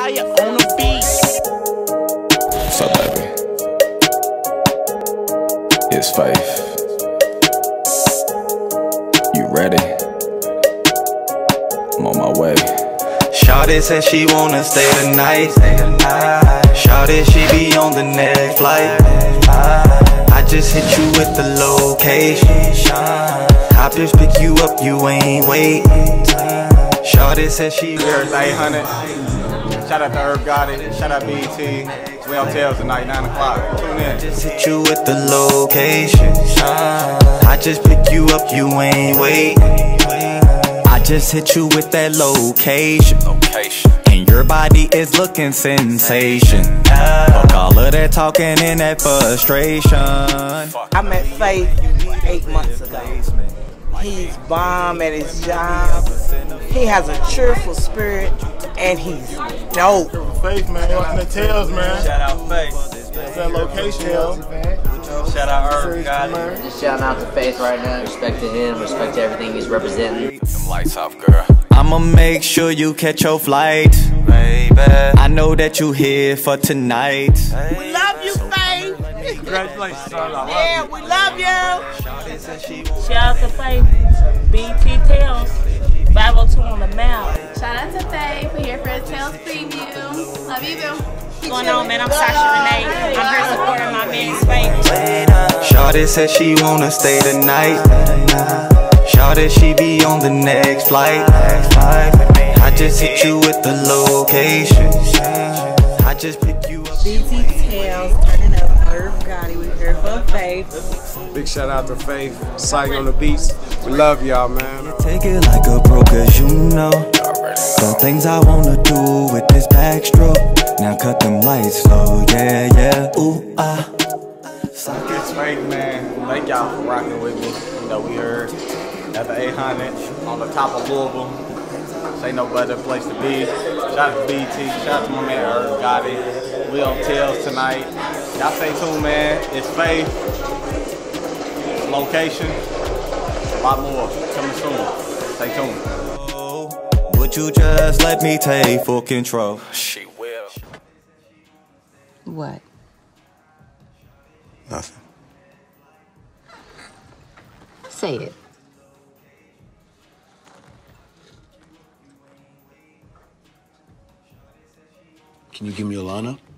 fire on the beat. What's up, baby? It's Faith. You ready? I'm on my way. Shawty said she wanna stay the night. Shawty, she be on the next flight. I just hit you with the location. I just pick you up, you ain't wait. Shawty said she Here's 800. Shout out to Herb Gotti. Shout out BET. We on Tails tonight, 9 o'clock. Tune in. just hit you with the location. I just pick you up, you ain't wait. I just hit you with that location. And your body is looking sensation. Fuck all of that talking and that frustration. I met Faith 8 months ago. He's bomb at his job. He has a cheerful spirit, and he's dope. Faith, man. Welcome to Tails, man. Shout out Faith. That's that location, yo. Shout out Herb Gotti. Just shouting out to Faith right now. Respect to him, respect to everything he's representing. Them lights off, girl. I'ma make sure you catch your flight, baby. I know that you here for tonight. We love you, Faith. Congratulations, Yeah, we love you. Shout out to Faith, BT Tails, 502 on the map. Shout out to Faith. We're here for a Tails preview. Love you, boo. What's going on, man? I'm Sasha Renee. I'm here supporting my man's Faith. Shawty said she wanna stay the night. Shawty, she be on the next flight. I just hit you with the location. I just pick you up. BT Tails, turning up Herb Gotti. We're here for Faith. Big shout out to Faith. Psych on the beats. We love y'all, man. Take it like a pro, cause you know the things I wanna do with this backstroke. Now cut them lights slow, yeah, yeah, ooh, ah. It's Faith, man. Thank y'all for rocking with me. You know, we heard at the 800 on the top of Louisville. This ain't no better place to be. Shout out to BT. Shout out to my man Herb Gotti. We on Tails tonight. Y'all stay tuned, man. It's Faith. Location. A lot more coming soon. Stay tuned. Would you just let me take full control? She will. What? Nothing. Say it. Can you give me a lineup?